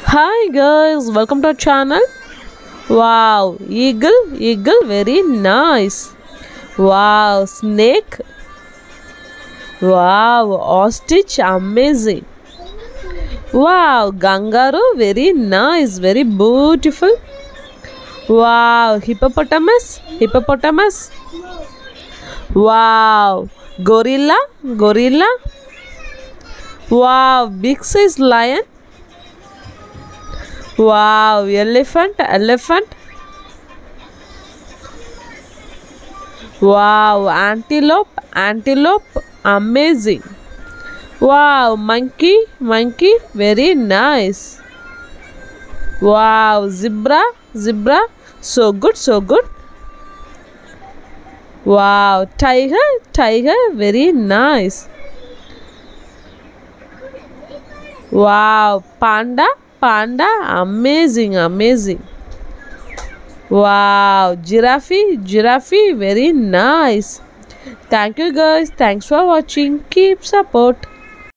Hi guys, welcome to our channel. Wow, eagle, very nice. Wow, snake. Wow, ostrich, amazing. Wow, kangaroo, very nice, very beautiful. Wow, hippopotamus. Wow, gorilla. Wow, big size lion. Wow, elephant. Wow, antelope, amazing. Wow, monkey, very nice. Wow, zebra, so good. Wow, tiger, very nice. Wow, panda, amazing. Wow, giraffe, very nice. Thank you guys. Thanks for watching. Keep support.